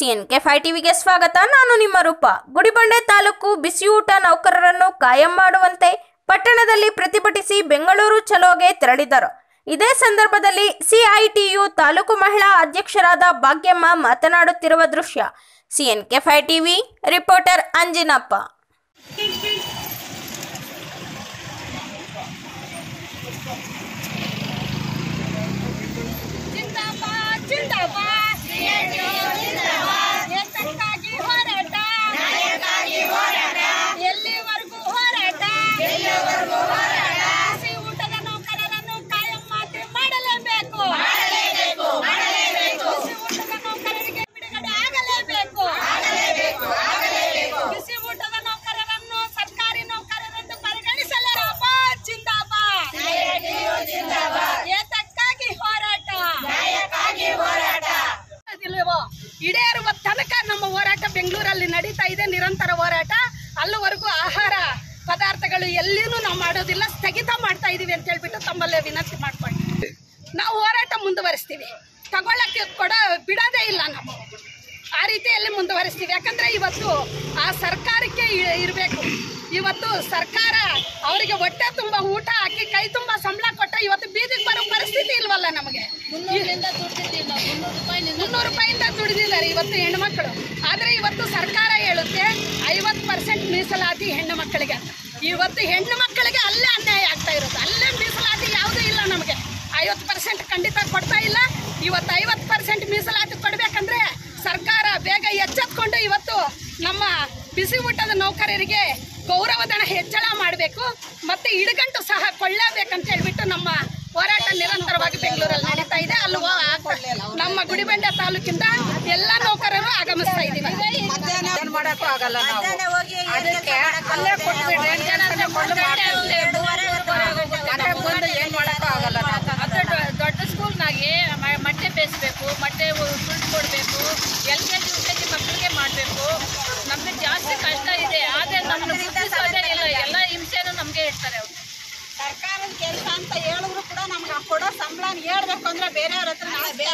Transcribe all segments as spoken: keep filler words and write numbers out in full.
CNK five ಟಿವಿಗೆ ಸ್ವಾಗತ. ನಾನು ನಿಮ್ಮ ರೂಪ. ಗುಡಿಬಂಡೆ ತಾಲೂಕು ಬಿಸಿಯೂಟ ನೌಕರರನ್ನು ಕಾಯಂ ಮಾಡುವಂತೆ ಪಟ್ಟಣದಲ್ಲಿ ಪ್ರತಿಭಟಿಸಿ ಬೆಂಗಳೂರು ಚಲೋಗೆ ತೆರಳಿದರು. ಇದೇ ಸಂದರ್ಭದಲ್ಲಿ ಸಿಐಟಿಯು ತಾಲೂಕು ಮಹಿಳಾ ಅಧ್ಯಕ್ಷರಾದ ಭಾಗ್ಯಮ್ಮ ಮಾತನಾಡುತ್ತಿರುವ ದೃಶ್ಯ. CNK five TV reporter Anjinappa. ಈಡೇರುವ ತನಕ ನಮ್ಮ ಹೋರಾಟ ಬೆಂಗಳೂರಲ್ಲಿ ನಡೀತಾ ಇದೆ. ನಿರಂತರ ಹೋರಾಟ. ಅಲ್ಲಿವರೆಗೂ ಆಹಾರ ಪದಾರ್ಥಗಳು ಎಲ್ಲಿನೂ ನಾವು ಮಾಡೋದಿಲ್ಲ, ಸ್ಥಗಿತ ಮಾಡ್ತಾ ಇದೀವಿ ಅಂತ ಹೇಳ್ಬಿಟ್ಟು ತಮ್ಮಲ್ಲೇ ವಿನಂತಿ ಮಾಡ್ಕೊಂಡು ನಾವು ಹೋರಾಟ ಮುಂದುವರಿಸ್ತೀವಿ. ತಗೊಳ್ಳಕ್ಕೆ ಕೊಡ ಬಿಡೋದೇ ಇಲ್ಲ. ನಾವು ಆ ರೀತಿಯಲ್ಲಿ ಮುಂದುವರಿಸ್ತೀವಿ. ಯಾಕಂದ್ರೆ ಇವತ್ತು ಆ ಸರ್ಕಾರಕ್ಕೆ ಇರಬೇಕು. ಇವತ್ತು ಸರ್ಕಾರ ಅವರಿಗೆ ಹೊಟ್ಟೆ ತುಂಬ ಊಟ ಹಾಕಿ ಕೈ ತುಂಬ ಸಂಬಳ ಕೊಟ್ಟ ಇವತ್ತು ಬೀದಿಗೆ ಬರೋ ಪರಿಸ್ಥಿತಿ ಇಲ್ವಲ್ಲ. ನಮಗೆ ಮುನ್ನೂರು ರೂಪಾಯಿಂದ ದುಡಿದಿದ್ದಾರೆ ಇವತ್ತು ಹೆಣ್ಣುಮಕ್ಕಳು. ಆದರೆ ಇವತ್ತು ಸರ್ಕಾರ ಹೇಳುತ್ತೆ ಐವತ್ತು ಪರ್ಸೆಂಟ್ ಮೀಸಲಾತಿ ಹೆಣ್ಣು ಮಕ್ಕಳಿಗೆ. ಇವತ್ತು ಹೆಣ್ಣು ಮಕ್ಕಳಿಗೆ ಅಲ್ಲೇ ಅನ್ಯಾಯ ಆಗ್ತಾ ಇರೋದು. ಅಲ್ಲೇ ಮೀಸಲಾತಿ ಯಾವುದೂ ಇಲ್ಲ. ನಮಗೆ ಐವತ್ತು ಪರ್ಸೆಂಟ್ ಖಂಡಿತ ಕೊಡ್ತಾ ಇಲ್ಲ. ಇವತ್ತು ಐವತ್ತು ಪರ್ಸೆಂಟ್ ಮೀಸಲಾತಿ ಕೊಡಬೇಕಂದ್ರೆ ಸರ್ಕಾರ ಬೇಗ ಎಚ್ಚೆತ್ಕೊಂಡು ಇವತ್ತು ನಮ್ಮ ಬಿಸಿ ಊಟದ ನೌಕರರಿಗೆ ಗೌರವಧನ ಹೆಚ್ಚಳ ಮಾಡಬೇಕು. ಮತ್ತೆ ಇಡಗಂಟು ಸಹ ಕೊಳ್ಳೇಬೇಕಂತ ಹೇಳ್ಬಿಟ್ಟು ನಮ್ಮ ಹೋರಾಟ ನಿರಂತರವಾಗಿ ಬೆಂಗಳೂರಲ್ಲಿ ನಡೀತಾ ಇದೆ. ಅಲ್ಲಿ ನಮ್ಮ ಗುಡಿಬಂಡೆ ತಾಲೂಕಿಂದ ಎಲ್ಲ ನೌಕರರು ಆಗಮಿಸ್ತಾ ಇದ್ದೀವಿ. ಮಾಡಕ್ಕೂ ಆಗಲ್ಲ. ಅದಕ್ಕೆ ಅಲ್ಲೇ ಕೊಟ್ಬಿಡ್ರಿ, ಏನ್ ಮಾಡಕ್ಕೂ ಆಗಲ್ಲ. ದೊಡ್ಡ ಸ್ಕೂಲ್ನಾಗೆ ಮೊಟ್ಟೆ ಬೇಯಿಸ್ಬೇಕು, ಮೊಟ್ಟೆ ಸುಟ್ಟು ಕೊಡಬೇಕು, L K G U K G ಮಕ್ಕಳಿಗೆ ಮಾಡಬೇಕು. ನಮಗೆ ಜಾಸ್ತಿ ಕಷ್ಟ ಇದೆ. ಆದರೆ ನಮ್ಮನ್ನು ಗುರುತಿಸೋದೇ ಇಲ್ಲ. ಎಲ್ಲ ಹಿಂಸೆನೂ ನಮಗೆ ಇಡ್ತಾರೆ ಅವರು. ಸರ್ಕಾರದ ಕೆಲಸ ಅಂತ ಹೇಳಿದ್ರು ಕೂಡ ನಮ್ಗೆ ಕೊಡೋ ಸಂಬಳ ಹೇಳ್ಬೇಕು ಅಂದ್ರೆ ಬೇರೆಯವ್ರ ಹತ್ರ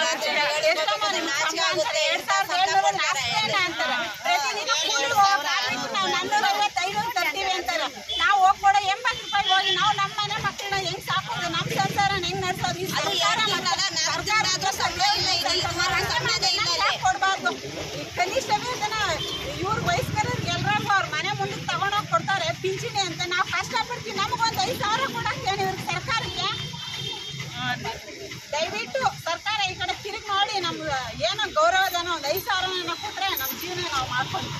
ತರ್ತೀವಿ ಅಂತಾರೆ. ನಾವು ಹೋಗಿ ಕೊಡೋ ಎಂಬತ್ತು ರೂಪಾಯಿ ಹೋಗಿ ನಾವು ನಮ್ಮ ಮನೆ ಮಕ್ಕಳನ್ನ ಹೆಂಗ್ ಸಾಕೋದು, ನಮ್ಮ ಸಂಸಾರ ಹೆಂಗ್ ನಡ್ಸೋದು, ಕೊಡ್ಬಾರ್ದು. ಕನಿಷ್ಠ ವೇತನ ಇವ್ರ ವಯಸ್ಕರಿಗೆ ಎಲ್ರಿಗೂ ಅವ್ರ ಮನೆ ಮುಂದಕ್ಕೆ ತಗೊಂಡೋಗಿ ಕೊಡ್ತಾರೆ ಪಿಂಚಣಿ ಅಂತ. ನಾವು ಕಷ್ಟಪಡ್ತೀವಿ. ನಮಗೊಂದು ಐದು ಸಾವಿರ ಕೊಡಕ್ಕೆ ಇವ್ರಿಗೆ ಸರ್ಕಾರಕ್ಕೆ ದಯವಿಟ್ಟು ಸರ್ಕಾರ ಈ ಕಡೆ ತಿರುಗಿ ನೋಡಿ ನಮ್ಗೆ ಏನೋ ಗೌರವಧನ ಒಂದು ಐದು ಸಾವಿರ ಕೊಟ್ಟರೆ ನಮ್ಮ ಜೀವನ ನಾವು ಮಾಡ್ಕೊಂಡು.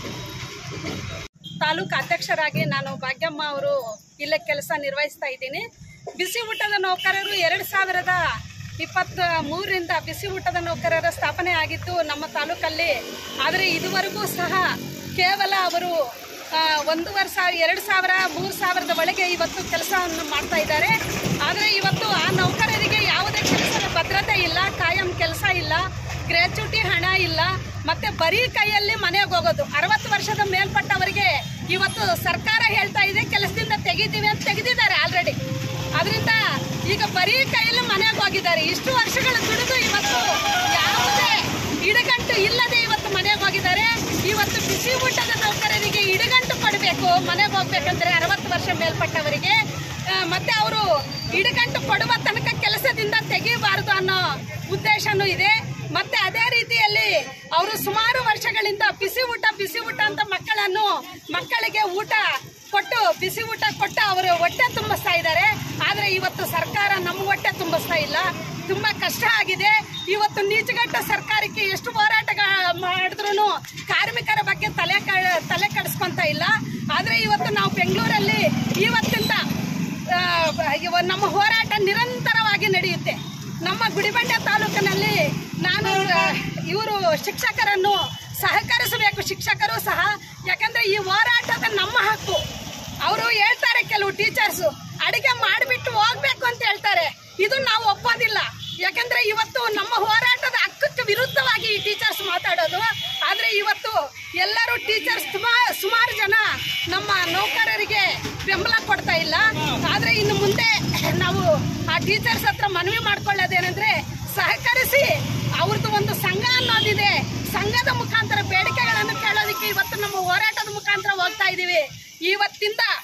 ತಾಲೂಕು ಅಧ್ಯಕ್ಷರಾಗಿ ನಾನು ಭಾಗ್ಯಮ್ಮ ಅವರು ಇಲ್ಲೇ ಕೆಲಸ ನಿರ್ವಹಿಸ್ತಾ ಇದ್ದೀನಿ. ಬಿಸಿ ಊಟದ ನೌಕರರು ಎರಡು ಸಾವಿರದ ಇಪ್ಪತ್ತ ಮೂರರಿಂದ ಬಿಸಿ ಊಟದ ನೌಕರರ ಸ್ಥಾಪನೆ ಆಗಿತ್ತು ನಮ್ಮ ತಾಲೂಕಲ್ಲಿ. ಆದರೆ ಇದುವರೆಗೂ ಸಹ ಕೇವಲ ಅವರು ಒಂದೂವರೆ ಸಾವಿರ ಎರಡು ಸಾವಿರ ಮೂರು ಸಾವಿರದ ಒಳಗೆ ಇವತ್ತು ಕೆಲಸವನ್ನು ಮಾಡ್ತಾ ಇದ್ದಾರೆ. ಆದರೆ ಇವತ್ತು ಆ ನೌಕರರಿಗೆ ಯಾವುದೇ ಕೆಲಸದ ಭದ್ರತೆ ಇಲ್ಲ, ಕಾಯಂ ಕೆಲಸ ಇಲ್ಲ, ಗ್ರ್ಯಾಚ್ಯುಟಿ ಹಣ ಇಲ್ಲ, ಮತ್ತೆ ಬರೀ ಕೈಯಲ್ಲಿ ಮನೆಗೆ ಹೋಗೋದು. ಅರವತ್ತು ವರ್ಷದ ಮೇಲ್ಪಟ್ಟವರಿಗೆ ಇವತ್ತು ಸರ್ಕಾರ ಹೇಳ್ತಾ ಇದೆ ಕೆಲಸದಿಂದ ತೆಗಿತೀವಿ ಅಂತ ತೆಗೆದಿದ್ದಾರೆ ಆಲ್ರೆಡಿ. ಅದರಿಂದ ಈಗ ಬರೀ ಕೈಯಲ್ಲಿ ಮನೆಗೆ ಹೋಗಿದ್ದಾರೆ. ಇಷ್ಟು ವರ್ಷಗಳ ದುಡಿದು ಇವತ್ತು ಯಾವುದೇ ಇಡಗಂಟು ಇಲ್ಲದೆ ಇವತ್ತು ಮನೆಗೆ ಹೋಗಿದ್ದಾರೆ. ಇವತ್ತು ಬಿಸಿ ಊಟದ ನೌಕರರಿಗೆ ಇಡಗಂಟು ಕೊಡಬೇಕು ಮನೆಗೆ ಹೋಗ್ಬೇಕಂದ್ರೆ ಅರವತ್ತು ವರ್ಷ ಮೇಲ್ಪಟ್ಟವರಿಗೆ. ಮತ್ತೆ ಅವರು ಇಡಗಂಟು ಕೊಡುವ ತನಕ ಕೆಲಸದಿಂದ ತೆಗಿಬಾರದು ಅನ್ನೋ ಉದ್ದೇಶನೂ ಇದೆ. ಮತ್ತೆ ಅದೇ ರೀತಿಯಲ್ಲಿ ಅವರು ಸುಮಾರು ವರ್ಷಗಳಿಂದ ಬಿಸಿ ಊಟ ಬಿಸಿ ಊಟ ಅಂತ ಮಕ್ಕಳನ್ನು ಮಕ್ಕಳಿಗೆ ಊಟ ಕೊಟ್ಟು ಬಿಸಿ ಊಟ ಕೊಟ್ಟು ಅವರು ಹೊಟ್ಟೆ ತುಂಬಿಸ್ತಾ ಇದ್ದಾರೆ. ಆದರೆ ಇವತ್ತು ಸರ್ಕಾರ ನಮ್ಮ ಹೊಟ್ಟೆ ತುಂಬಿಸ್ತಾ ಇಲ್ಲ. ತುಂಬ ಕಷ್ಟ ಆಗಿದೆ. ಇವತ್ತು ನೀಚಗಟ್ಟ ಸರ್ಕಾರಕ್ಕೆ ಎಷ್ಟು ಹೋರಾಟ ಮಾಡಿದ್ರು ಕಾರ್ಮಿಕರ ಬಗ್ಗೆ ತಲೆ ತಲೆ ಕೆಡಿಸ್ಕೊಂತ ಇಲ್ಲ. ಆದರೆ ಇವತ್ತು ನಾವು ಬೆಂಗಳೂರಲ್ಲಿ ಇವತ್ತಿಂದ ನಮ್ಮ ಹೋರಾಟ ನಿರಂತರವಾಗಿ ನಡೆಯುತ್ತೆ. ನಮ್ಮ ಗುಡಿಬಂಡೆ ತಾಲೂಕಿನಲ್ಲಿ ನಾನು ಇವರು ಶಿಕ್ಷಕರನ್ನು ಸಹಕರಿಸಬೇಕು, ಶಿಕ್ಷಕರು ಸಹ. ಯಾಕಂದ್ರೆ ಈ ಹೋರಾಟದ ನಮ್ಮ ಹಕ್ಕು. ಅವರು ಹೇಳ್ತಾರೆ ಕೆಲವು ಟೀಚರ್ಸು ಅಡಿಗೆ ಮಾಡಿಬಿಟ್ಟು ಹೋಗ್ಬೇಕು ಅಂತ ಹೇಳ್ತಾರೆ. ಇದು ನಾವು ಒಪ್ಪೋದಿಲ್ಲ. ಯಾಕಂದ್ರೆ ಇವತ್ತು ನಮ್ಮ ಹೋರಾಟದ ಹಕ್ಕಕ್ಕೆ ವಿರುದ್ಧವಾಗಿ ಈ ಟೀಚರ್ಸ್ ಮಾತಾಡೋದು. ಆದರೆ ಇವತ್ತು ಎಲ್ಲರೂ ಟೀಚರ್ಸ್ ಸುಮಾರು ಜನ ನಮ್ಮ ನೌಕರರಿಗೆ ಬೆಂಬಲ ಕೊಡ್ತಾ ಇಲ್ಲ. ಆದರೆ ಇನ್ನು ಮುಂದೆ ನಾವು ಆ ಟೀಚರ್ಸ್ ಹತ್ರ ಮನವಿ ಮಾಡ್ಕೊಳ್ಳೋದೇನೆಂದ್ರೆ ಸಹಕರಿಸಿ ಅವ್ರದ್ದು ಒಂದು ಸಂಘ ಅನ್ನೋದಿದೆ. ಸಂಘದ ಮುಖ ಹೋಗ್ತಾ ಇದೀವಿ. ಇವತ್ತಿಂದ